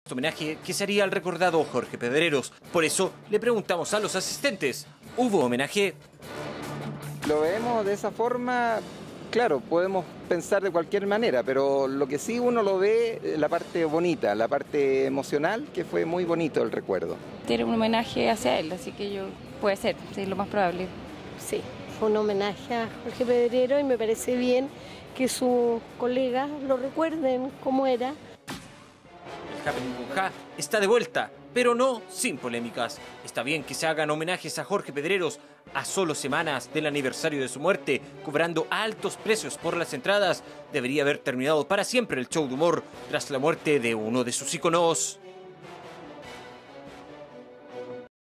homenaje que se haría al recordado Jorge Pedreros. Por eso le preguntamos a los asistentes, ¿hubo homenaje? Lo vemos de esa forma, claro, podemos pensar de cualquier manera, pero lo que sí uno lo ve, la parte bonita, la parte emocional, que fue muy bonito el recuerdo. Tiene un homenaje hacia él, así que puede ser, sí, lo más probable. Sí, fue un homenaje a Jorge Pedrero y me parece bien que sus colegas lo recuerden como era. El Happening con Ja está de vuelta, pero no sin polémicas. Está bien que se hagan homenajes a Jorge Pedreros a solo semanas del aniversario de su muerte, cobrando altos precios por las entradas. Debería haber terminado para siempre el show de humor tras la muerte de uno de sus íconos.